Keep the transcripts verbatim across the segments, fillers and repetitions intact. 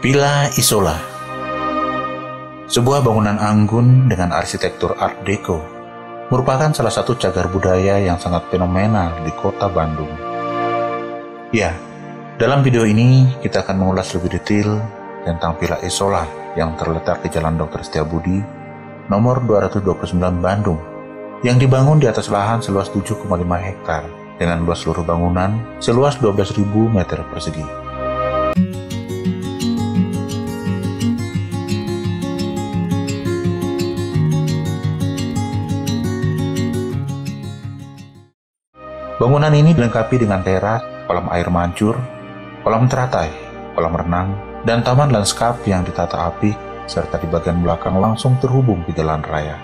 Villa Isola, sebuah bangunan anggun dengan arsitektur Art Deco, merupakan salah satu cagar budaya yang sangat fenomenal di kota Bandung. Ya, dalam video ini kita akan mengulas lebih detail tentang Villa Isola yang terletak di Jalan Dokter Setiabudi, nomor dua ratus dua puluh sembilan Bandung, yang dibangun di atas lahan seluas tujuh koma lima hektar dengan luas seluruh bangunan seluas dua belas ribu meter persegi. Bangunan ini dilengkapi dengan teras, kolam air mancur, kolam teratai, kolam renang, dan taman lanskap yang ditata apik, serta di bagian belakang langsung terhubung ke jalan raya.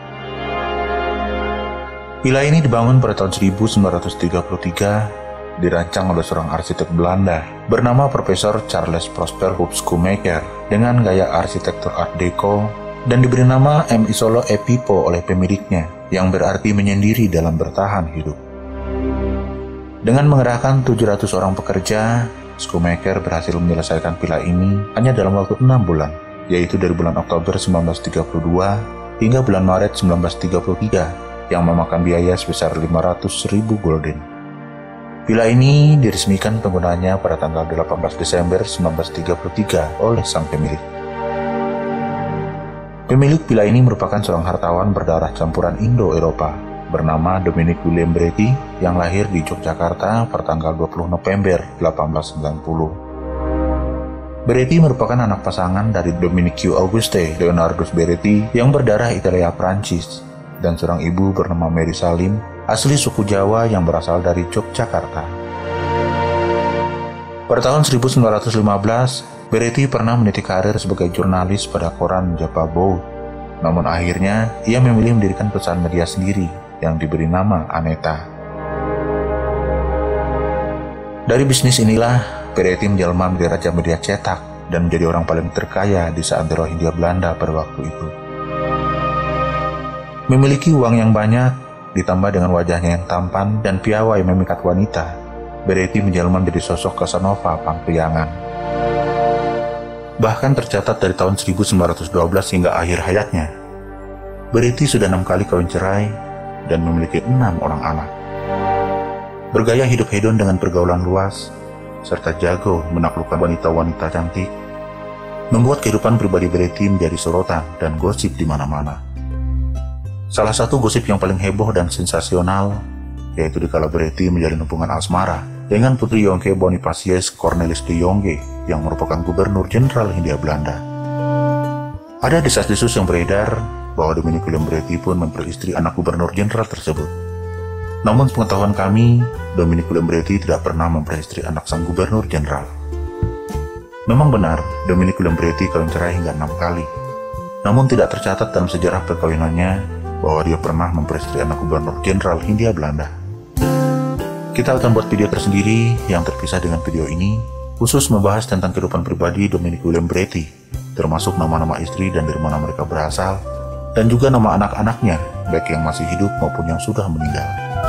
Villa ini dibangun pada tahun seribu sembilan ratus tiga puluh tiga, dirancang oleh seorang arsitek Belanda bernama Profesor Charles Prosper Schoonmaker dengan gaya arsitektur Art Deco dan diberi nama M. Isola e Pipo oleh pemiliknya, yang berarti menyendiri dalam bertahan hidup. Dengan mengerahkan tujuh ratus orang pekerja, Schoonmaker berhasil menyelesaikan villa ini hanya dalam waktu enam bulan, yaitu dari bulan Oktober seribu sembilan ratus tiga puluh dua hingga bulan Maret seribu sembilan ratus tiga puluh tiga, yang memakan biaya sebesar lima ratus ribu gulden. Villa ini diresmikan penggunanya pada tanggal delapan belas Desember seribu sembilan ratus tiga puluh tiga oleh sang pemilik. Pemilik villa ini merupakan seorang hartawan berdarah campuran Indo-Eropa bernama Dominic William Beretti yang lahir di Yogyakarta pada tanggal dua puluh November seribu delapan ratus sembilan puluh. Beretti merupakan anak pasangan dari Dominique Auguste Leonardus Beretti yang berdarah Italia Prancis dan seorang ibu bernama Mary Salim asli suku Jawa yang berasal dari Yogyakarta. Pada tahun seribu sembilan ratus lima belas, Beretti pernah meniti karir sebagai jurnalis pada koran Java Bout. Namun akhirnya ia memilih mendirikan perusahaan media sendiri yang diberi nama Aneta. Dari bisnis inilah, Beretti menjelma menjadi raja media cetak dan menjadi orang paling terkaya di seantero Hindia Belanda pada waktu itu. Memiliki uang yang banyak, ditambah dengan wajahnya yang tampan dan piawai memikat wanita, Beretti menjelma menjadi sosok Casanova pangpriangan. Bahkan tercatat dari tahun seribu sembilan ratus dua belas hingga akhir hayatnya, Beretti sudah enam kali kawin cerai dan memiliki enam orang anak. Bergaya hidup hedon dengan pergaulan luas, serta jago menaklukkan wanita-wanita cantik, membuat kehidupan pribadi Beretti menjadi sorotan dan gosip di mana-mana. Salah satu gosip yang paling heboh dan sensasional, yaitu dikala Beretti menjalin hubungan asmara dengan Putri Yonke Bonifacius Cornelis de Jonge yang merupakan Gubernur Jenderal Hindia Belanda. Ada desas-desus yang beredar bahwa Dominic William Beretti pun memperistri anak Gubernur Jenderal tersebut. Namun pengetahuan kami, Dominic William Beretti tidak pernah memperistri anak sang Gubernur Jenderal. Memang benar, Dominic William Beretti kawin cerai hingga enam kali. Namun tidak tercatat dalam sejarah perkawinannya bahwa dia pernah memperistri anak Gubernur Jenderal Hindia Belanda. Kita akan buat video tersendiri yang terpisah dengan video ini, khusus membahas tentang kehidupan pribadi Dominic William Beretti, termasuk nama-nama istri dan dari mana mereka berasal, dan juga nama anak-anaknya, baik yang masih hidup maupun yang sudah meninggal.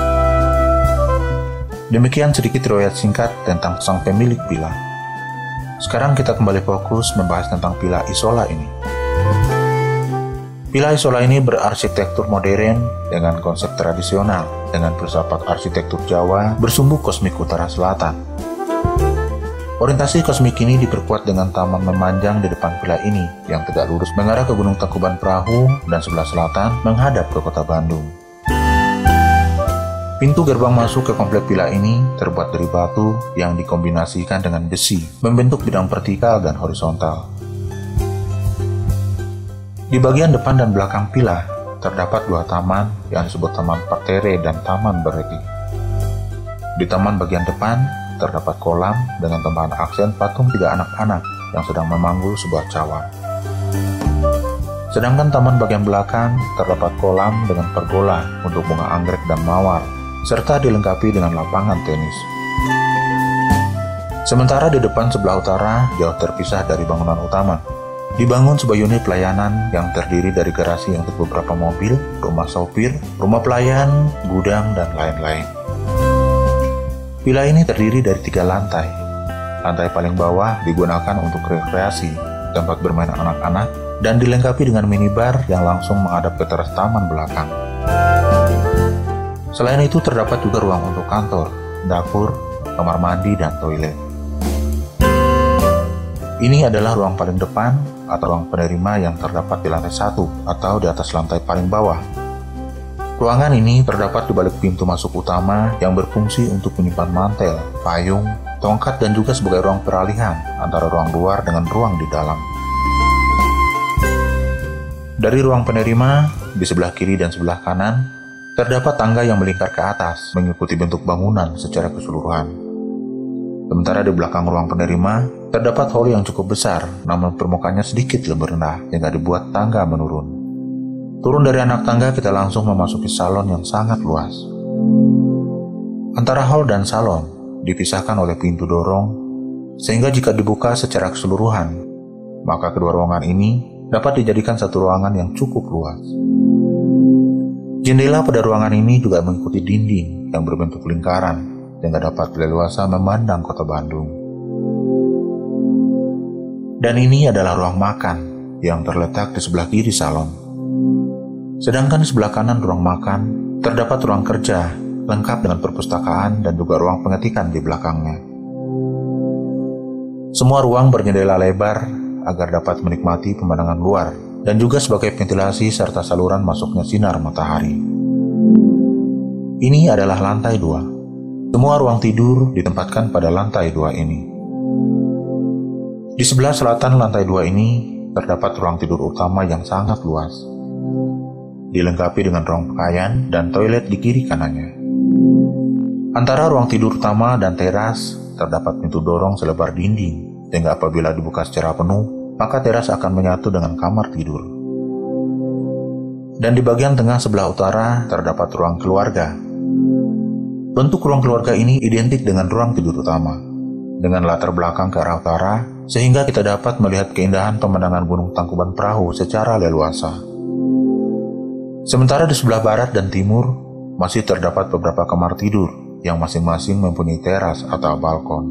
Demikian sedikit riwayat singkat tentang sang pemilik villa. Sekarang kita kembali fokus membahas tentang Villa Isola ini. Villa Isola ini berarsitektur modern dengan konsep tradisional, dengan filsafat arsitektur Jawa bersumbu kosmik utara selatan. Orientasi kosmik ini diperkuat dengan taman memanjang di depan villa ini yang tegak lurus mengarah ke Gunung Tangkuban Perahu dan sebelah selatan menghadap ke kota Bandung. Pintu gerbang masuk ke komplek villa ini terbuat dari batu yang dikombinasikan dengan besi, membentuk bidang vertikal dan horizontal. Di bagian depan dan belakang villa terdapat dua taman yang disebut Taman Parterre dan Taman Beretti. Di taman bagian depan terdapat kolam dengan tambahan aksen patung tiga anak-anak yang sedang memanggul sebuah cawan. Sedangkan taman bagian belakang terdapat kolam dengan pergola untuk bunga anggrek dan mawar, serta dilengkapi dengan lapangan tenis. Sementara di depan sebelah utara jauh terpisah dari bangunan utama, dibangun sebuah unit pelayanan yang terdiri dari garasi untuk beberapa mobil, rumah sopir, rumah pelayan, gudang, dan lain-lain. Villa ini terdiri dari tiga lantai. Lantai paling bawah digunakan untuk rekreasi, tempat bermain anak-anak, dan dilengkapi dengan minibar yang langsung menghadap ke teras taman belakang. Selain itu terdapat juga ruang untuk kantor, dapur, kamar mandi, dan toilet. Ini adalah ruang paling depan atau ruang penerima yang terdapat di lantai satu atau di atas lantai paling bawah. Ruangan ini terdapat di balik pintu masuk utama yang berfungsi untuk menyimpan mantel, payung, tongkat, dan juga sebagai ruang peralihan antara ruang luar dengan ruang di dalam. Dari ruang penerima, di sebelah kiri dan sebelah kanan, terdapat tangga yang melingkar ke atas mengikuti bentuk bangunan secara keseluruhan. Sementara di belakang ruang penerima, terdapat hall yang cukup besar, namun permukaannya sedikit lebih rendah hingga dibuat tangga menurun. Turun dari anak tangga, kita langsung memasuki salon yang sangat luas. Antara hall dan salon dipisahkan oleh pintu dorong, sehingga jika dibuka secara keseluruhan, maka kedua ruangan ini dapat dijadikan satu ruangan yang cukup luas. Jendela pada ruangan ini juga mengikuti dinding yang berbentuk lingkaran, sehingga dapat leluasa memandang kota Bandung. Dan ini adalah ruang makan yang terletak di sebelah kiri salon. Sedangkan di sebelah kanan ruang makan, terdapat ruang kerja, lengkap dengan perpustakaan dan juga ruang pengetikan di belakangnya. Semua ruang berjendela lebar agar dapat menikmati pemandangan luar dan juga sebagai ventilasi serta saluran masuknya sinar matahari. Ini adalah lantai dua. Semua ruang tidur ditempatkan pada lantai dua ini. Di sebelah selatan lantai dua ini, terdapat ruang tidur utama yang sangat luas, dilengkapi dengan ruang pakaian dan toilet di kiri kanannya. Antara ruang tidur utama dan teras, terdapat pintu dorong selebar dinding, sehingga apabila dibuka secara penuh, maka teras akan menyatu dengan kamar tidur. Dan di bagian tengah sebelah utara, terdapat ruang keluarga. Bentuk ruang keluarga ini identik dengan ruang tidur utama, dengan latar belakang ke arah utara, sehingga kita dapat melihat keindahan pemandangan Gunung Tangkuban Perahu secara leluasa. Sementara di sebelah barat dan timur, masih terdapat beberapa kamar tidur yang masing-masing mempunyai teras atau balkon.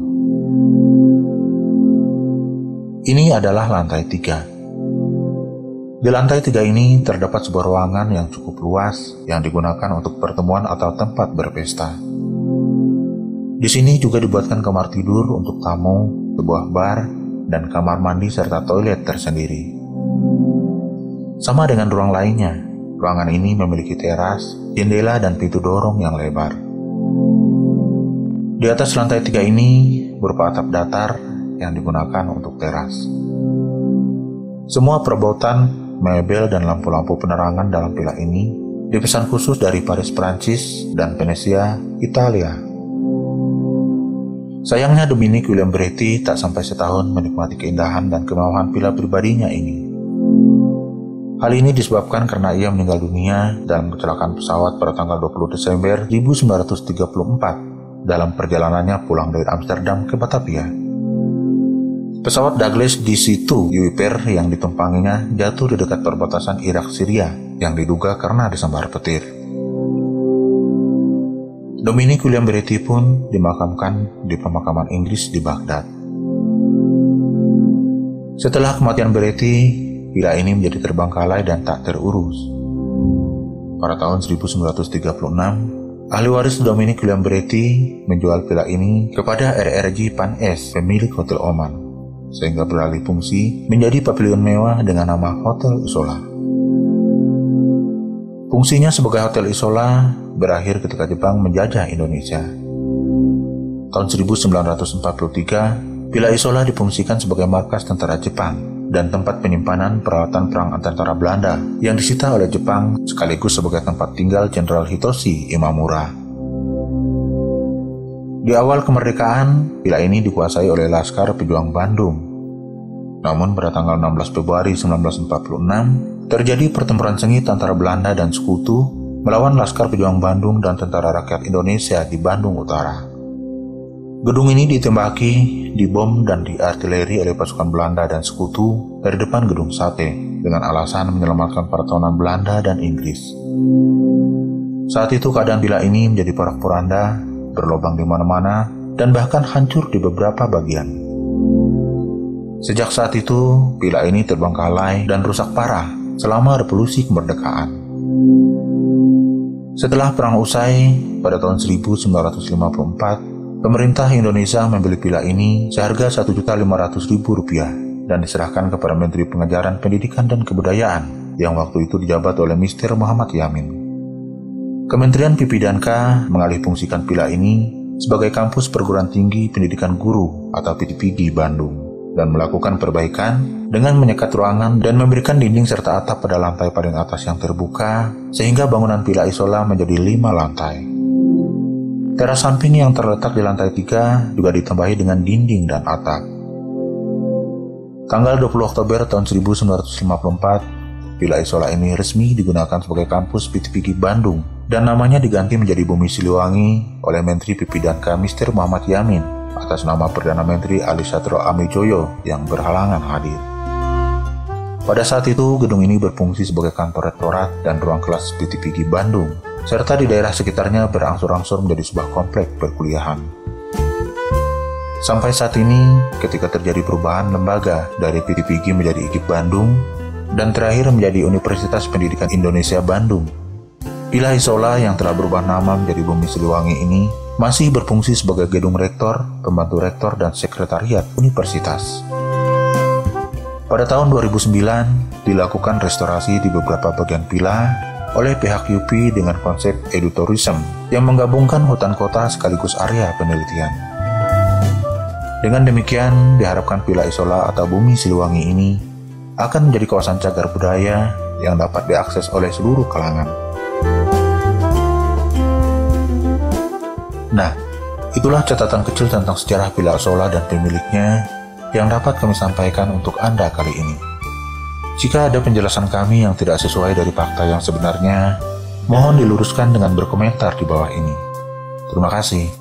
Ini adalah lantai tiga. Di lantai tiga ini terdapat sebuah ruangan yang cukup luas yang digunakan untuk pertemuan atau tempat berpesta. Di sini juga dibuatkan kamar tidur untuk tamu, sebuah bar, dan kamar mandi serta toilet tersendiri. Sama dengan ruang lainnya, ruangan ini memiliki teras, jendela, dan pintu dorong yang lebar. Di atas lantai tiga ini berupa atap datar yang digunakan untuk teras. Semua perabotan, mebel, dan lampu-lampu penerangan dalam villa ini dipesan khusus dari Paris, Prancis, dan Venesia, Italia. Sayangnya Dominique William Bretty tak sampai setahun menikmati keindahan dan kemewahan villa pribadinya ini. Hal ini disebabkan karena ia meninggal dunia dalam kecelakaan pesawat pada tanggal dua puluh Desember seribu sembilan ratus tiga puluh empat dalam perjalanannya pulang dari Amsterdam ke Batavia. Pesawat Douglas D C dua Viper yang ditumpanginya jatuh di dekat perbatasan Irak-Syria yang diduga karena disambar petir. Dominique William Bretty pun dimakamkan di pemakaman Inggris di Baghdad. Setelah kematian Bretty, villa ini menjadi terbengkalai dan tak terurus. Pada tahun seribu sembilan ratus tiga puluh enam, ahli waris Dominique William Bretty menjual villa ini kepada R R J Pan S, pemilik Hotel Oman, sehingga beralih fungsi menjadi pavilion mewah dengan nama Hotel Isola. Fungsinya sebagai Hotel Isola berakhir ketika Jepang menjajah Indonesia. Tahun seribu sembilan ratus empat puluh tiga, Villa Isola difungsikan sebagai markas tentara Jepang dan tempat penyimpanan peralatan perang tentara Belanda yang disita oleh Jepang sekaligus sebagai tempat tinggal Jenderal Hitoshi Imamura. Di awal kemerdekaan, villa ini dikuasai oleh Laskar Pejuang Bandung. Namun pada tanggal enam belas Februari seribu sembilan ratus empat puluh enam, terjadi pertempuran sengit antara Belanda dan Sekutu melawan Laskar Pejuang Bandung dan Tentara Rakyat Indonesia di Bandung Utara. Gedung ini ditembaki, dibom, dan diartileri oleh pasukan Belanda dan Sekutu dari depan gedung sate dengan alasan menyelamatkan pertahanan Belanda dan Inggris. Saat itu keadaan villa ini menjadi porak-poranda, berlubang di mana-mana, dan bahkan hancur di beberapa bagian. Sejak saat itu, villa ini terbengkalai dan rusak parah selama revolusi kemerdekaan. Setelah perang usai, pada tahun seribu sembilan ratus lima puluh empat, pemerintah Indonesia membeli villa ini seharga satu juta lima ratus ribu rupiah dan diserahkan kepada Menteri Pengajaran Pendidikan dan Kebudayaan yang waktu itu dijabat oleh Mister Muhammad Yamin. Kementerian P P dan K mengalihfungsikan villa ini sebagai kampus perguruan tinggi pendidikan guru atau P T P G Bandung dan melakukan perbaikan dengan menyekat ruangan dan memberikan dinding serta atap pada lantai paling atas yang terbuka sehingga bangunan Villa Isola menjadi lima lantai. Teras samping yang terletak di lantai tiga juga ditambahi dengan dinding dan atap. Tanggal dua puluh Oktober tahun seribu sembilan ratus lima puluh empat, Villa Isola ini resmi digunakan sebagai kampus P T P G Bandung dan namanya diganti menjadi Bumi Siliwangi oleh Menteri P P dan K Mister Muhammad Yamin atas nama Perdana Menteri Ali Satrio Amijoyo yang berhalangan hadir. Pada saat itu, gedung ini berfungsi sebagai kantor rektorat dan ruang kelas P T P G Bandung, serta di daerah sekitarnya berangsur-angsur menjadi sebuah komplek perkuliahan. Sampai saat ini, ketika terjadi perubahan lembaga dari P T P G menjadi I K I P Bandung, dan terakhir menjadi Universitas Pendidikan Indonesia Bandung, Villa Isola yang telah berubah nama menjadi Bumi Siliwangi ini masih berfungsi sebagai gedung rektor, pembantu rektor, dan sekretariat universitas. Pada tahun dua ribu sembilan, dilakukan restorasi di beberapa bagian villa oleh pihak U P dengan konsep edutourism yang menggabungkan hutan kota sekaligus area penelitian. Dengan demikian, diharapkan Villa Isola atau Bumi Siliwangi ini akan menjadi kawasan cagar budaya yang dapat diakses oleh seluruh kalangan. Nah, itulah catatan kecil tentang sejarah Villa Isola dan pemiliknya yang dapat kami sampaikan untuk Anda kali ini. Jika ada penjelasan kami yang tidak sesuai dari fakta yang sebenarnya, mohon diluruskan dengan berkomentar di bawah ini. Terima kasih.